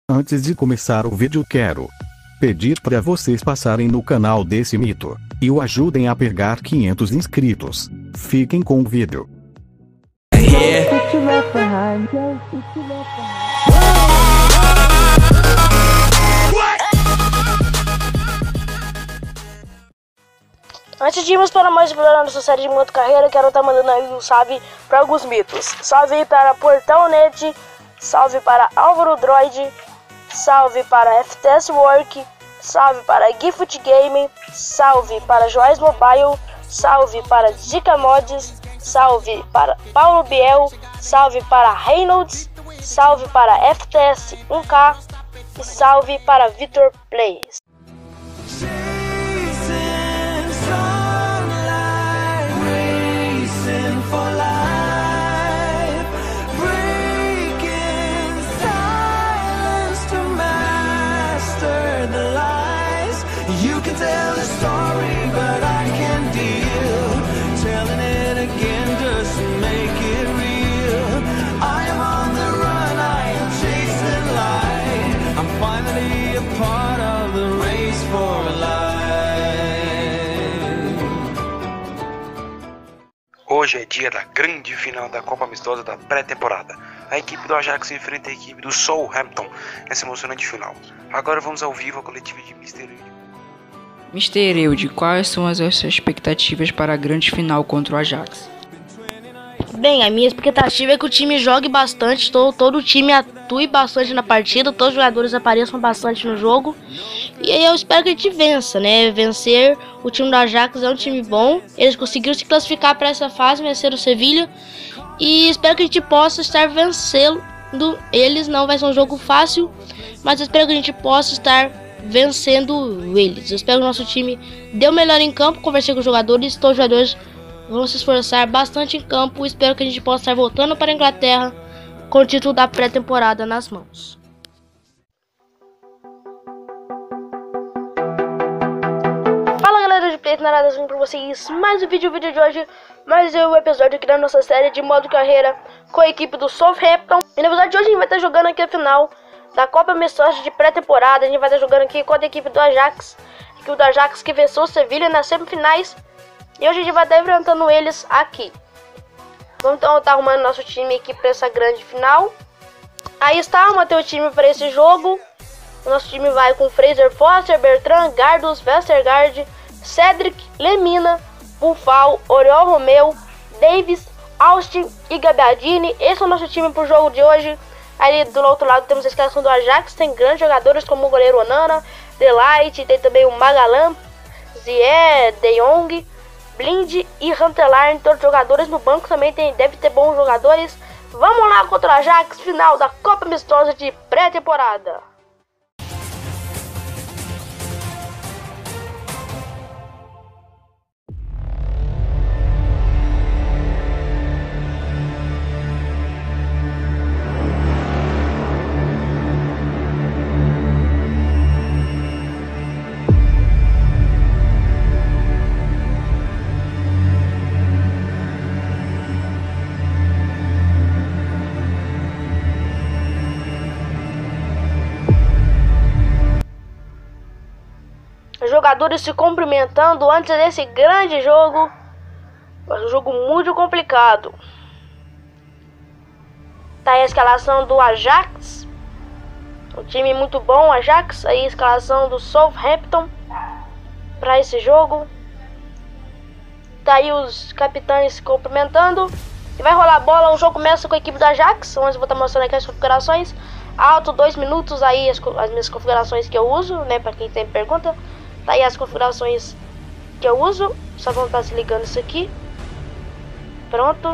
Antes de começar o vídeo quero pedir para vocês passarem no canal desse mito e o ajudem a pegar 500 inscritos. Fiquem com o vídeo. Antes de irmos para mais explorar nossa série de moto carreira, quero estar mandando aí um salve para alguns mitos. Salve para Portão Net, salve para Álvaro Droid, salve para FTS Work, salve para Gift Game, salve para Joias Mobile, salve para Dica Mods, salve para Paulo Biel, salve para Reynolds, salve para FTS 1K e salve para Vitor Plays. You can tell a story, but I can't deal telling it again just to make it real. I am on the run, I am chasing light. I'm finally a part of the race for life. Hoje é dia da grande final da Copa Amistosa da pré-temporada. A equipe do Ajax enfrenta a equipe do Southampton nessa emocionante final. Agora vamos ao vivo a coletiva de Mr. Eude, quais são as suas expectativas para a grande final contra o Ajax? Bem, a minha expectativa é que o time jogue bastante, todo o time atue bastante na partida, todos os jogadores apareçam bastante no jogo. E aí eu espero que a gente vença, né? Vencer o time do Ajax é um time bom, eles conseguiram se classificar para essa fase, vencer o Sevilha. E espero que a gente possa estar vencendo eles, não vai ser um jogo fácil, mas eu espero que a gente possa estar vencendo eles. Eu espero que o nosso time dê o melhor em campo. Conversei com os jogadores, todos os jogadores vão se esforçar bastante em campo. Espero que a gente possa estar voltando para a Inglaterra com o título da pré-temporada nas mãos. Fala galera de Play, nada para vocês mais um vídeo de hoje, mais um episódio aqui da nossa série de modo carreira com a equipe do Southampton. E no episódio de hoje a gente vai estar jogando aqui a final da Copa Amistosa de pré-temporada. A gente vai estar jogando aqui contra a equipe do Ajax, a equipe do Ajax que venceu o Sevilha nas semifinais. E hoje a gente vai estar enfrentando eles aqui. Vamos então estar arrumando nosso time aqui para essa grande final. Aí está, arrumando o time para esse jogo. O nosso time vai com Fraser Foster, Bertrand, Gardus, Vestergaard, Cedric, Lemina, Buffal, Oriol Romeu, Davis, Austin e Gabbiadini. Esse é o nosso time para o jogo de hoje. Aí do outro lado temos a escalação do Ajax, tem grandes jogadores como o goleiro Onana, Delight, tem também o Magalan, Zié, De Jong, Blind e Huntelaar, todos os jogadores no banco também deve ter bons jogadores. Vamos lá contra o Ajax, final da Copa Amistosa de pré-temporada. Jogadores se cumprimentando antes desse grande jogo. Um jogo muito complicado. Tá aí a escalação do Ajax. Um time muito bom, Ajax. Aí a escalação do Southampton para esse jogo. Tá aí os capitães se cumprimentando. E vai rolar a bola. O jogo começa com a equipe do Ajax. Onde eu vou estar mostrando aqui as configurações. Alto 2 minutos aí as minhas configurações que eu uso, né? Para quem tem pergunta. Tá aí as configurações que eu uso. Só vamos estar se ligando isso aqui. Pronto.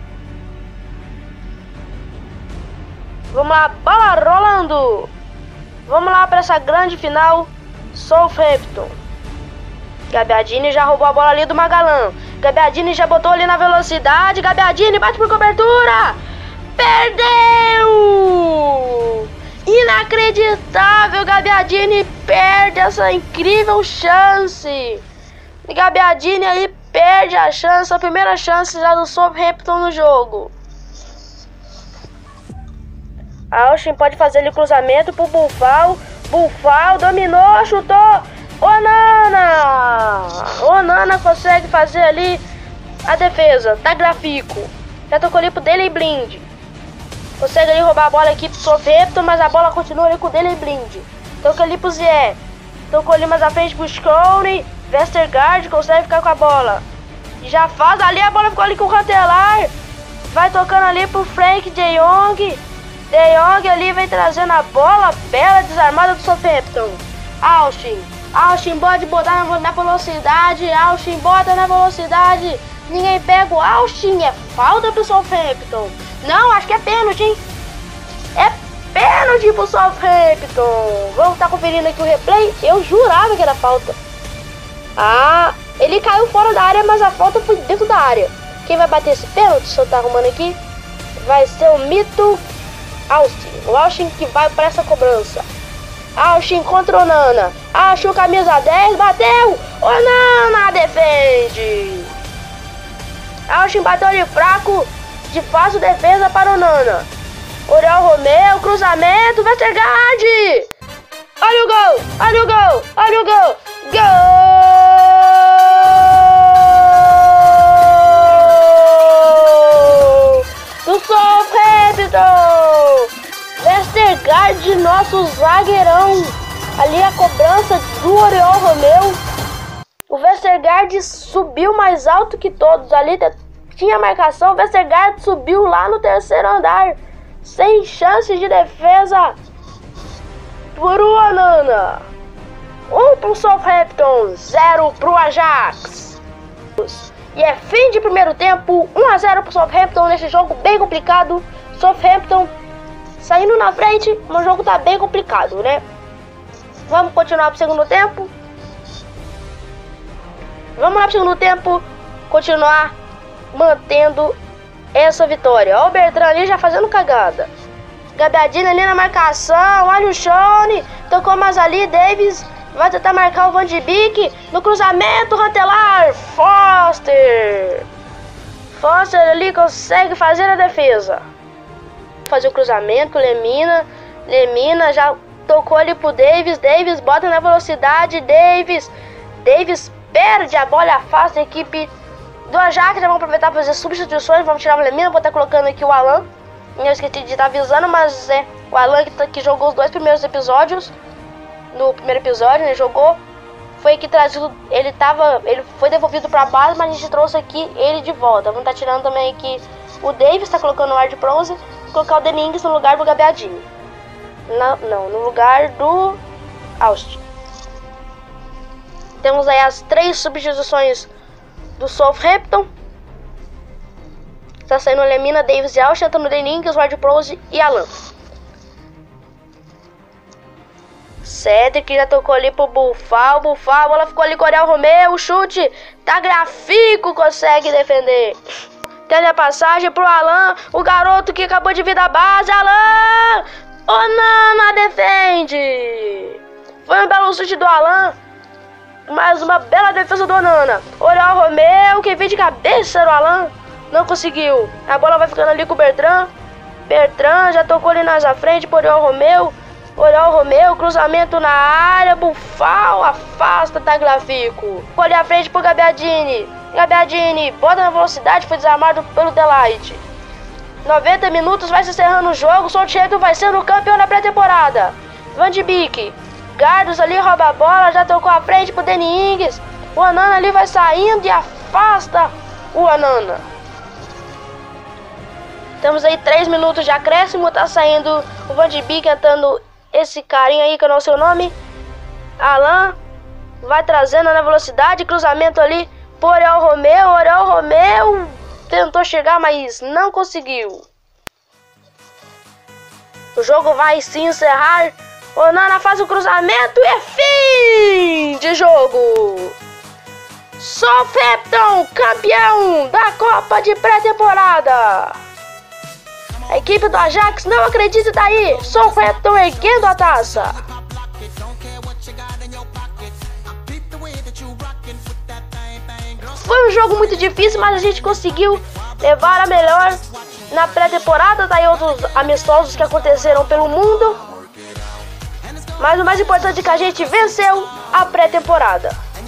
Vamos lá, bola rolando. Vamos lá para essa grande final. Southampton. Gabbiadini já roubou a bola ali do Magalan. Gabbiadini já botou ali na velocidade. Gabbiadini bate por cobertura. Perdeu! Inacreditável, Gabbiadini perde essa incrível chance. Gabbiadini aí perde a chance, a primeira chance já do Southampton no jogo. Austin pode fazer ali cruzamento pro Bufal. Bufal dominou, chutou. Onana! Onana consegue fazer ali a defesa. Tagliafico. Já tocou ali pro Daley Blind. Consegue ali roubar a bola aqui pro Southampton, mas a bola continua ali com o Daley Blind. Tocou ali pro Zé. Tocou ali mais à frente pro Scone. Vestergaard consegue ficar com a bola. Já faz ali, a bola ficou ali com o Rantelar. Vai tocando ali pro Frank de Jong. De Jong ali vem trazendo a bola. Bela desarmada do Southampton. Austin pode botar na velocidade. Austin bota na velocidade. Ninguém pega o Austin. É falta pro Southampton. Não, acho que é pênalti, hein? É pênalti pro Southampton. Vamos estar conferindo aqui o replay. Eu jurava que era falta. Ah, ele caiu fora da área, mas a falta foi dentro da área. Quem vai bater esse pênalti, se eu tá arrumando aqui, vai ser o Mito Austin. O Austin que vai para essa cobrança. Austin contra o Onana. Austin, camisa 10, bateu. Onana defende. Austin bateu ali fraco. De fácil defesa para o Onana. Oriol Romeu, cruzamento, Vestergaard. Olha o gol, olha o gol, olha o gol. Gol do Southampton. Vestergaard, nosso zagueirão. Ali a cobrança do Oriol Romeu. O Vestergaard subiu mais alto que todos. Ali tinha marcação. O Vestergaard subiu lá no terceiro andar. Sem chances de defesa por Onana. 1 pro Southampton, 0 pro Ajax. E é fim de primeiro tempo, 1-0 pro Southampton nesse jogo bem complicado. Southampton saindo na frente, mas o jogo tá bem complicado, né? Vamos continuar pro segundo tempo. Vamos lá pro segundo tempo, continuar mantendo essa vitória. Ó o Bertrand ali já fazendo cagada. Gabbiadini ali na marcação, olha o Shone. Tocou mais ali, Davis vai tentar marcar o Van de Beek. No cruzamento, Rantelar. Foster ali consegue fazer a defesa. Fazer o cruzamento, Lemina já tocou ali pro Davis. Davis bota na velocidade, Davis perde a bola, afasta a equipe do Ajax. Já vamos aproveitar para fazer substituições. Vamos tirar o Lemina, vou estar colocando aqui o Alan. Eu esqueci de estar avisando, mas é o Alan que jogou os 2 primeiros episódios. No primeiro episódio, ele jogou. Foi aqui trazido, ele foi devolvido para a base, mas a gente trouxe aqui ele de volta. Vamos estar tirando também aqui o Davis, está colocando o ar de bronze. Colocar o Denings no lugar do Gabbiadini. Não, no lugar do Austin. Temos aí as 3 substituições do Southampton. Tá saindo Lemina, Davis e Austin, entrando Denings, Ward-Prowse e Alan. Cedric já tocou ali pro Bufal, a bola ficou ali com o Oriol Romeu, o chute, Tagliafico consegue defender. Tem a passagem pro Alan, o garoto que acabou de vir da base, Alan! Onana defende! Foi um belo chute do Alan, mais uma bela defesa do Onana. Oriol Romeu, quem veio de cabeça era o Alan, não conseguiu. A bola vai ficando ali com o Bertrand. Bertrand já tocou ali mais à frente pro Oriol Romeu. Oriol Romeu, cruzamento na área, Bufal, afasta Tagliafico. Olha à frente pro Gabbiadini. Gabbiadini, bota na velocidade, foi desarmado pelo Delight. 90 minutos, vai se encerrando o jogo. Southampton vai sendo o campeão da pré-temporada. Van de Beek, Gardos ali rouba a bola, já tocou à frente pro Danny Ings. O Onana ali vai saindo e afasta o Onana. Temos aí 3 minutos de acréscimo, tá saindo o Van de Beek entrando esse carinha aí que eu não sei o nome. Alan vai trazendo na velocidade, cruzamento ali por Oriol Romeu. Oriol Romeu tentou chegar, mas não conseguiu. O jogo vai se encerrar. Onana faz o cruzamento e é fim de jogo. Southampton, campeão da Copa de pré-temporada. A equipe do Ajax não acredita e tá aí. Southampton erguendo a taça. Foi um jogo muito difícil, mas a gente conseguiu levar a melhor. na pré-temporada, daí outros amistosos que aconteceram pelo mundo. Mas o mais importante é que a gente venceu a pré-temporada.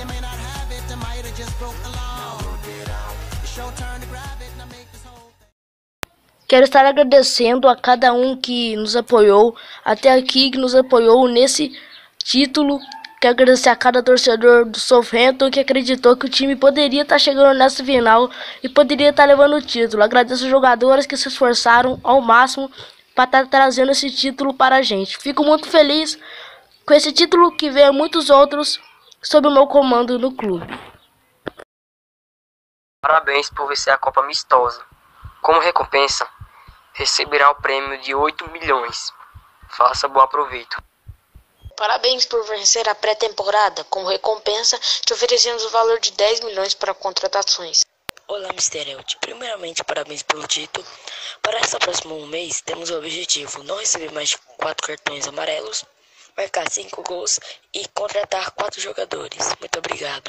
Quero estar agradecendo a cada um que nos apoiou até aqui, que nos apoiou nesse título. Quero agradecer a cada torcedor do Southampton que acreditou que o time poderia estar chegando nessa final e poderia estar levando o título. Agradeço os jogadores que se esforçaram ao máximo para estar trazendo esse título para a gente. Fico muito feliz com esse título que veio muitos outros sob o meu comando no clube. Parabéns por vencer a Copa Amistosa. Como recompensa, receberá o prêmio de 8 milhões. Faça bom proveito. Parabéns por vencer a pré-temporada. Como recompensa, te oferecemos o valor de 10 milhões para contratações. Olá, Mr. Eld. Primeiramente, parabéns pelo título. Para esse próximo mês, temos o objetivo não receber mais de 4 cartões amarelos, marcar 5 gols e contratar 4 jogadores. Muito obrigado.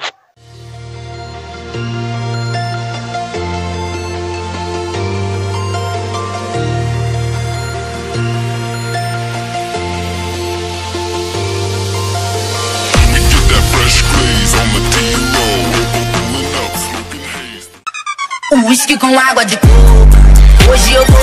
Whisky com água de coco. Hoje eu